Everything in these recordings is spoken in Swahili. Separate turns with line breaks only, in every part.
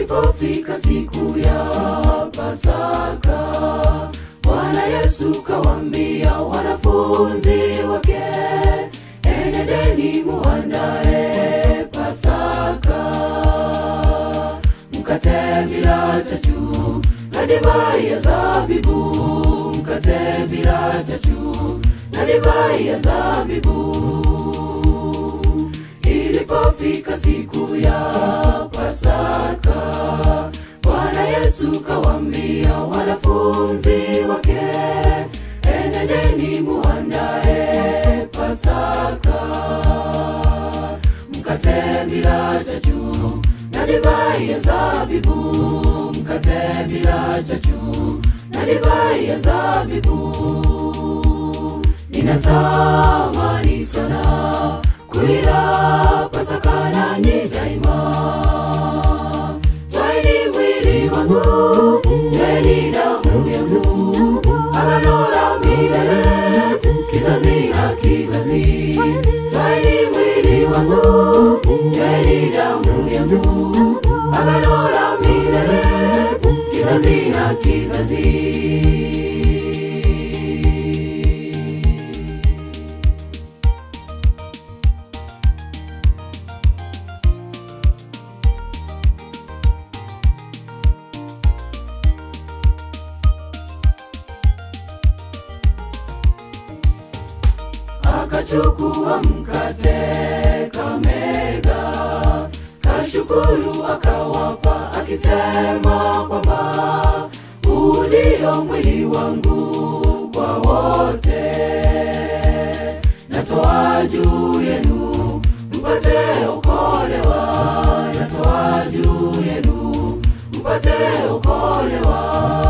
Ilipofika siku ya Pasaka, Bwana Yesu kawaambia wanafunzi wake, enendeni muandae Pasaka, mkate bila chachu na divai ya zabibu, mkate bila chachu na divai ya zabibu. Ilipofika siku ya Pasaka, Bwana Yesu kawaambia wanafunzi wake, enendeni muandae Pasaka, mkate bila chachu na divai ya zabibu, mkate bila chachu na divai ya zabibu. Ninatamani sana kuila Pasaka nanyi daima. Twaini mwili wangu, twaini damu yangu, agano la milele, kizazi na kizazi. Twaini mwili wangu, twaini damu yangu, agano la milele, kizazi na kizazi. Akachukua mkate kamega, kashukuru akawapa, akisema kwamba huu ndio mwili wangu kwa wote, natoa juu yenu mpate okolewa, natoa juu yenu mpate okolewa.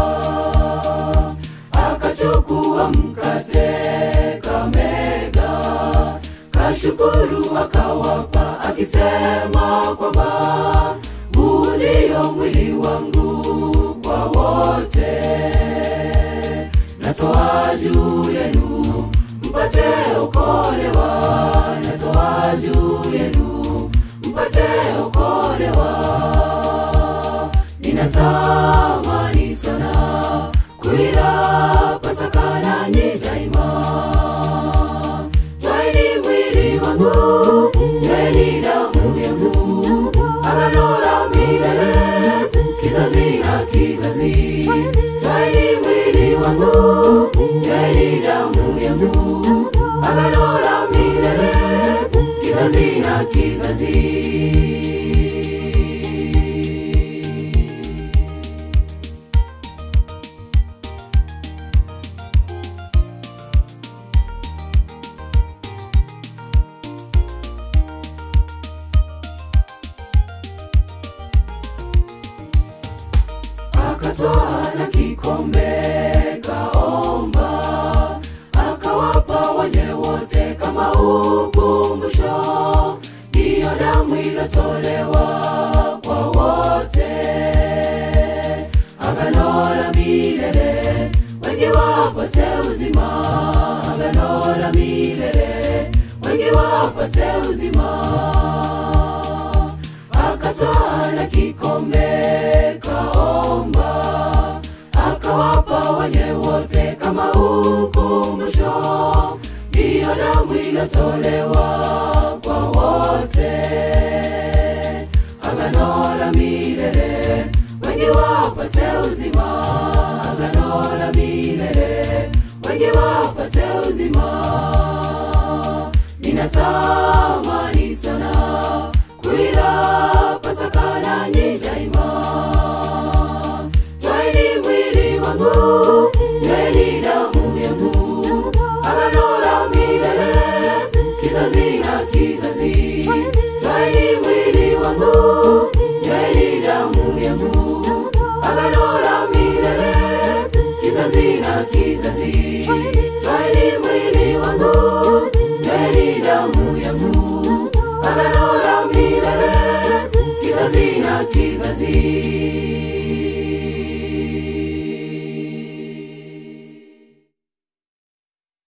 Akachukua mkate kamega, kashukuru akawapa, akisema kwamba huu ndio mwili wangu kwa wote, natoa juu yenu mpate okolewa, natoa juu yenu mpate okolewa. Ninatamani sana kuila Pasaka nanyi daima. Twaini mwili wangu, twaini damu yangu, agano la milele, kizazi na kizazi. Twaini mwili wangu, twaini damu yangu, agano la milele, kizazi na kizazi. Akatoa na kikombe kaomba, akawapa wale wote kama ukumbusho, ndiyo damu ilitolewa kwa wote, agano la milele, wengi wapate uzima, agano la milele, wengi wapate uzima. Akatoa na kikombe kaomba, akawapa wale wote kama ukumbusho, ndiyo damu ilitolewa kwa wote, agano la milele, wengi wapate uzima, agano la milele, wengi wapate uzima. Ninatamani sana kuila Pasaka nanyi daima. Twaini mwili wangu, twaini damu yangu, agano la milele, kizazi na kizazi. Twaini mwili wangu, twaini damu yangu, agano la milele, kizazi na kizazi. Twaini mwili wangu, twaini damu yangu, agano la milele, kizazi na kizazi.